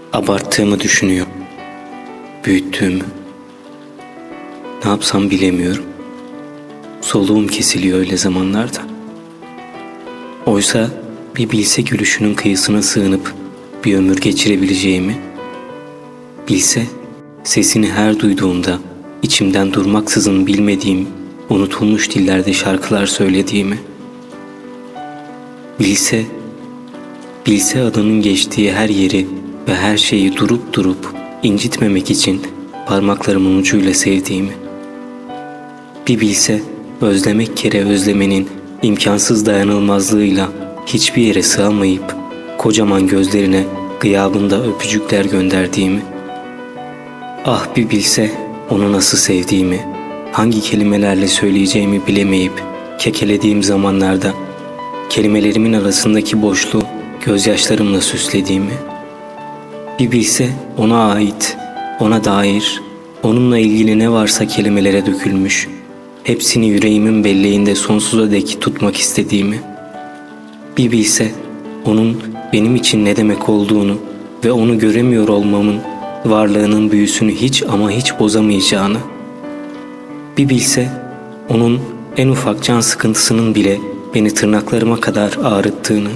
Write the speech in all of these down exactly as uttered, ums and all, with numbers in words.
Abarttığımı düşünüyor, büyüttüğümü. Ne yapsam bilemiyorum. Soluğum kesiliyor öyle zamanlarda. Oysa bir bilse gülüşünün kıyısına sığınıp bir ömür geçirebileceğimi, bilse sesini her duyduğumda içimden durmaksızın bilmediğim unutulmuş dillerde şarkılar söylediğimi, bilse, bilse adının geçtiği her yeri ve her şeyi durup durup incitmemek için parmaklarımın ucuyla sevdiğimi, bir bilse özlemek kere özlemenin imkansız dayanılmazlığıyla hiçbir yere sığamayıp kocaman gözlerine gıyabında öpücükler gönderdiğimi, ah bir bilse onu nasıl sevdiğimi, hangi kelimelerle söyleyeceğimi bilemeyip kekelediğim zamanlarda kelimelerimin arasındaki boşluğu gözyaşlarımla süslediğimi, bir bilse ona ait, ona dair, onunla ilgili ne varsa kelimelere dökülmüş, hepsini yüreğimin belleğinde sonsuza dek tutmak istediğimi, bir bilse onun benim için ne demek olduğunu ve onu göremiyor olmamın varlığının büyüsünü hiç ama hiç bozamayacağını, bir bilse onun en ufak can sıkıntısının bile beni tırnaklarıma kadar ağrıttığını,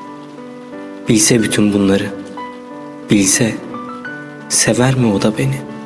bilse bütün bunları, bilse sever mi o da beni?